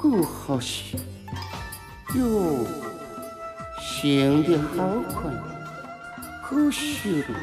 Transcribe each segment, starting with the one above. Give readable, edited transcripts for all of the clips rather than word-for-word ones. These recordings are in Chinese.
够好些，哟，行得好快，可惜了，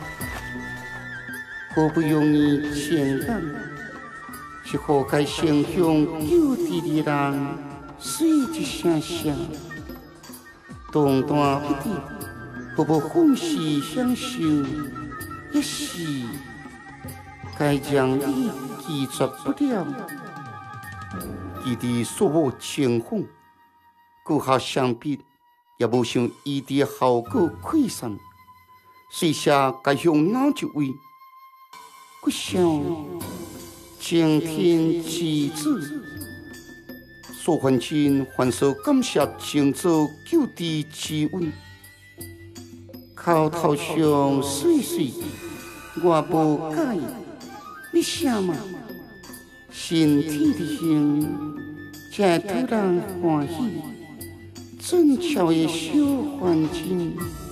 好不容易简单，是何该心胸有地的人随之想想，动弹不得，何不欢喜享受？一时该将你拒绝不了。伊的所有情况，顾下相比，也无像伊的效果亏散。随下该向哪一位？我想晴天之子，苏焕清还是感谢荆州救地之恩。口头上水水，我无介意。你想嘛，身体的心，才突然欢喜，正巧的小环境，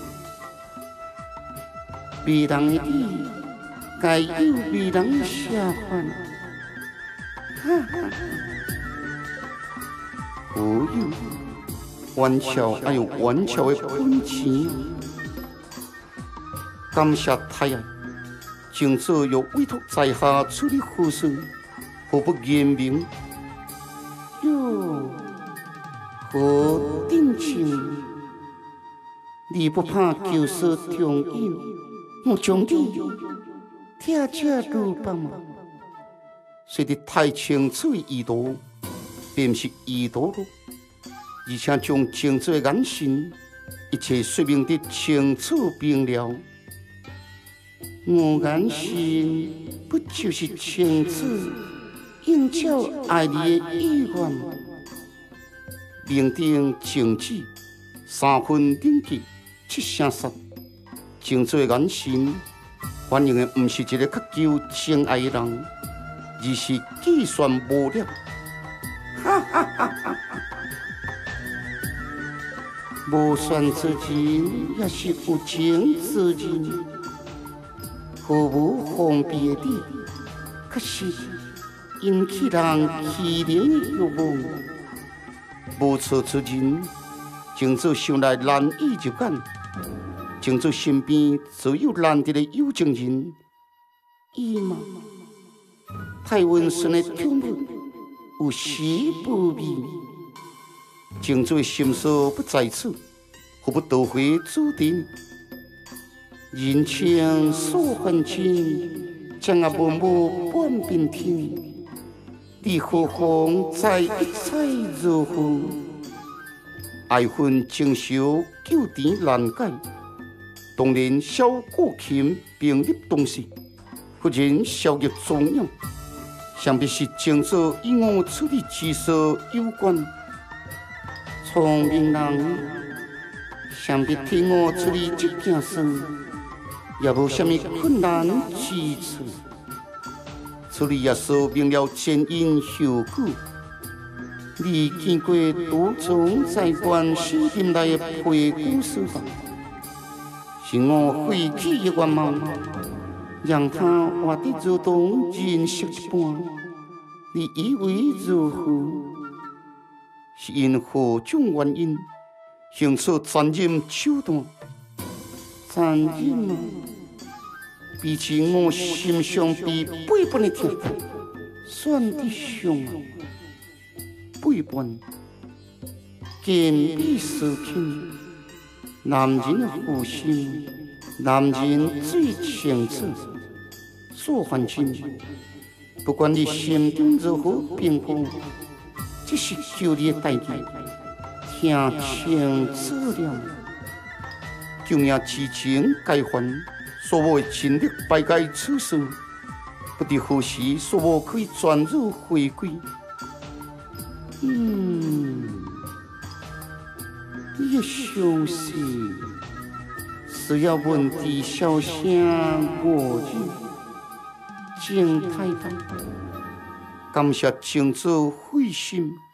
迷人的你，该有迷人的下凡。哈哈，不有，玩笑还有玩笑的本钱。感谢太阳，今早又委托在下处理后事，何不严明？哟，何定情？你不怕旧事重演？我将你贴切如棒吗？说得太清楚的意图，便是意图了，而且将今早的眼神，一切说明得清楚明了。我眼神不就是清楚映照爱你的意愿吗？明定静止，3分定格，7声杀。今早的眼神反映的不是一个渴求真爱的人，而是计算无力。哈哈哈哈！无算之人，也是有情之人。何无方便的，可是引起人欺凌的欲望。无错之人，今早想来难以入眼。今早身边只有难得的有情人，伊嘛，太温顺的宠物，有时不味。今早心思不在此，何不夺回主定？人情所恨情，将啊默默半边天。你何妨在一切如何？爱恨情仇纠缠难解，当年小过琴并立东西，忽然消极中央，想必是今早与我处理之事有关。聪明人，想必替我处理这件事。也无什么困难之处，处理也说明了前因后果。你见过多种在关系林内的背故事吧？是我废弃的愿望，让他活得如同人色一般。你以为如何？是因何种原因，行出残忍手段？残忍啊！比起我心上被背叛的痛苦，算得上啊！背叛，坚比死拼。男人的负心，男人最清楚。苏焕清，不管你心中如何变化，这是救你的代志，听清楚了。救命之情该还，所有的精力败解此事，不知何时所有可以转入回归。你的相信是要问题小声过去，静态的感谢今早费心。